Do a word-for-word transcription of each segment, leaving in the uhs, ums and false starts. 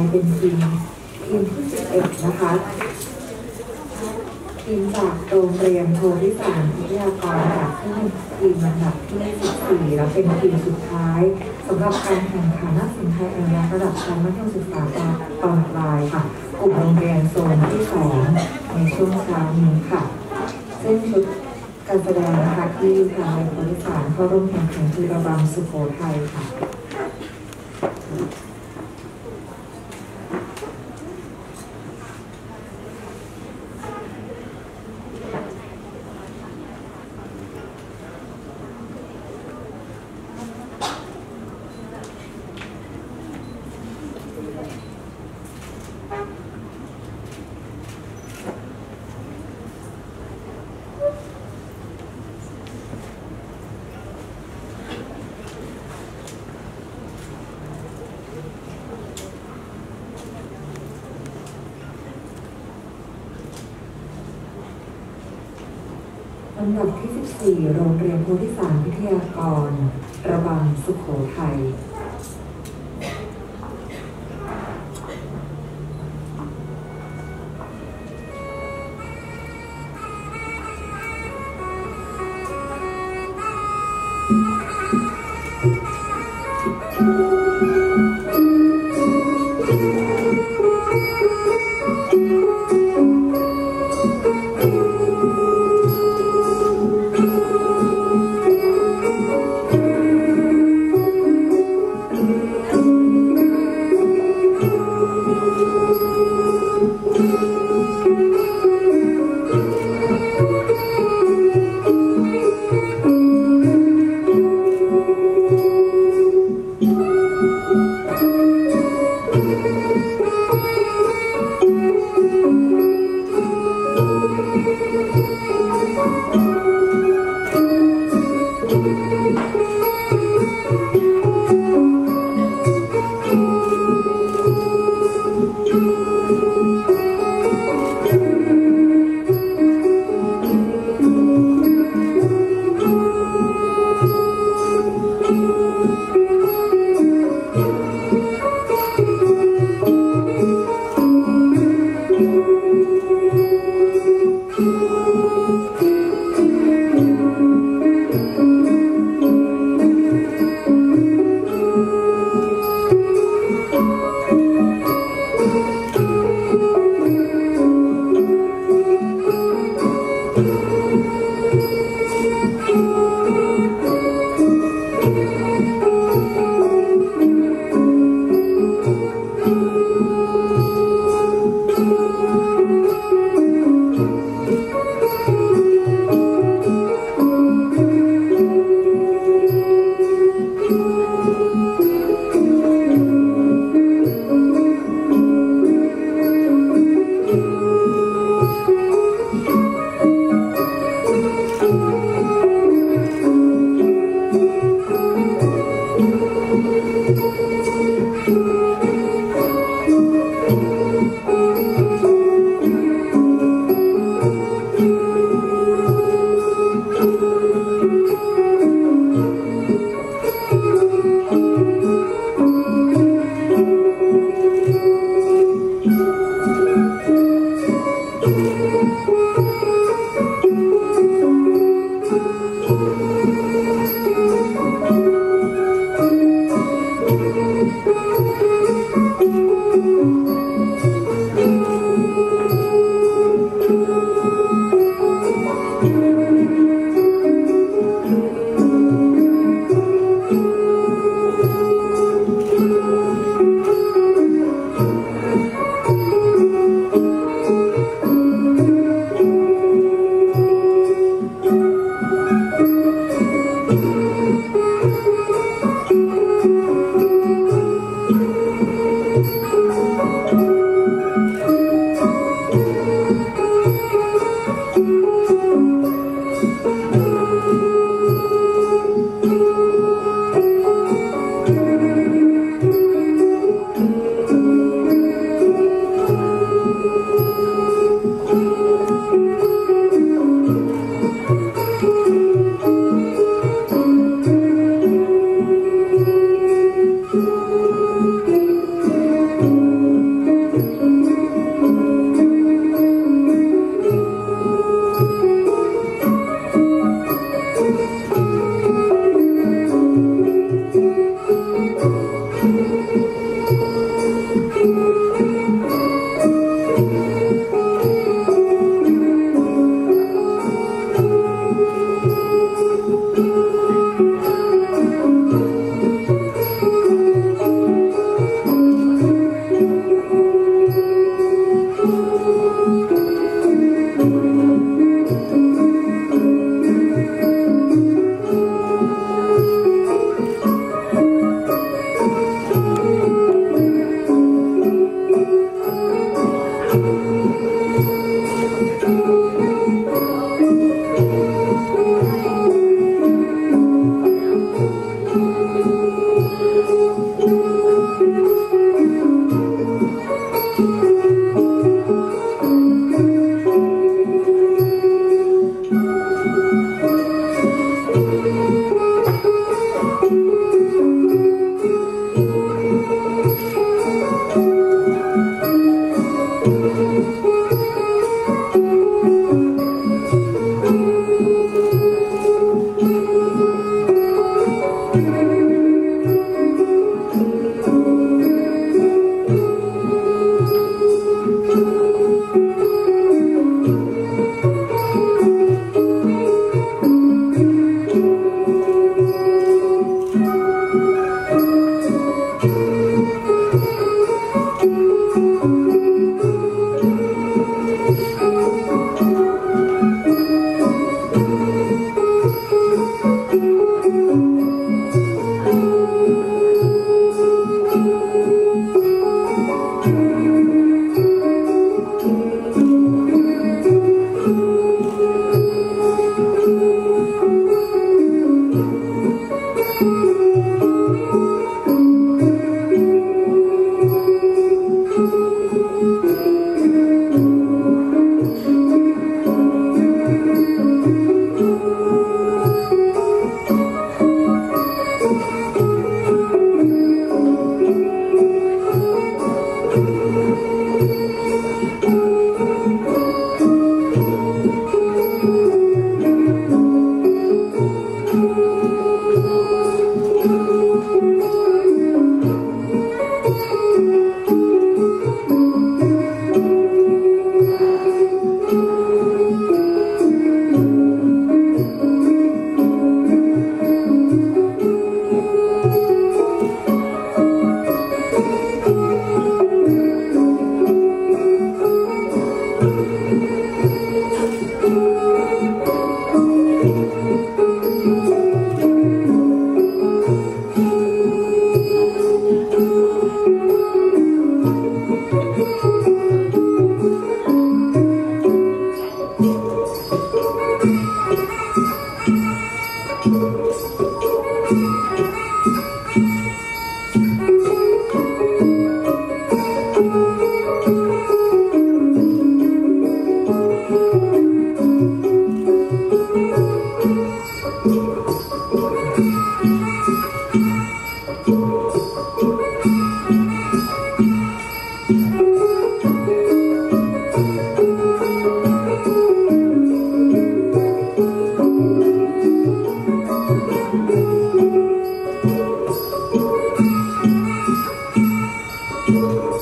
เป็นทีมทีมที่สิบเอ็ดนะคะทีมจากโรงเรียนโพธิสารวิทยากรจากที่เป็นทีมลำดับที่สิบสี่และเป็นทีมสุดท้ายสำหรับการแข่งขันนักสินไทยอาญาระดับชั้นมัธยมศึกษาตอนปลายค่ะกลุ่มโรงเรียนโซนที่สองในช่วงเช้านี้ค่ะซึ่งชุดการแสดงนะคะที่ทางโรงเรียนโพธิสารเข้าร่วมแข่งขันคือระบำสุโขทัยค่ะลำดับที่สิบสี่โรงเรียนโพธิสารวิทยากรระบำสุโขทัย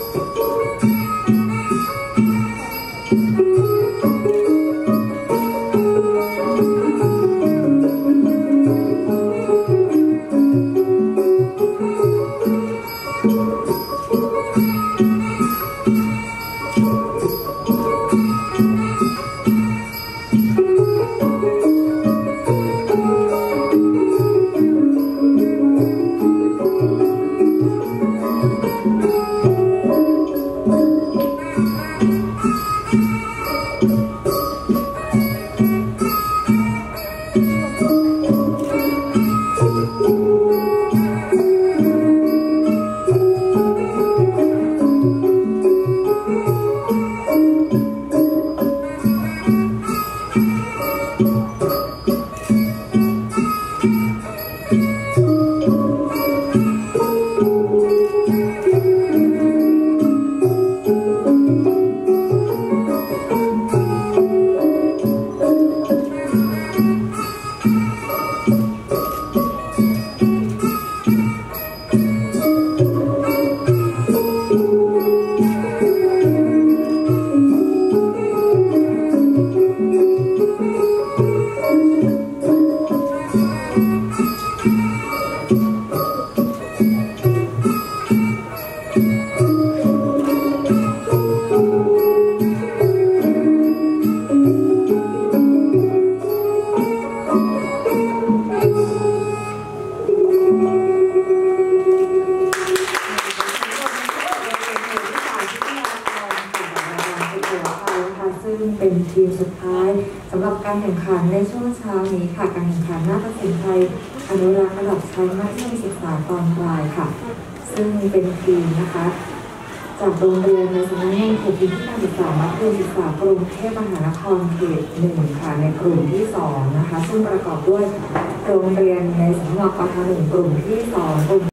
ซึ่งเป็นทีมสุดท้ายสำหรับการแข่งขันในช่วงเช้านี้ค่ะการแข่งขันนาฏศิลป์ไทยอนุรักษ์ระดับชั้นมัธยมศึกษาตอนปลายค่ะซึ่งเป็นทีมนะคะจากโรงเรียนในสำนักงานเขตพื้นที่การศึกษามัธยมศึกษากรุงเทพมหานครเขตหนึ่งค่ะในกลุ่มที่สองนะคะซึ่งประกอบด้วยโรงเรียนในสำนักปทหนึ่งกลุ่มที่สองกลุ่ม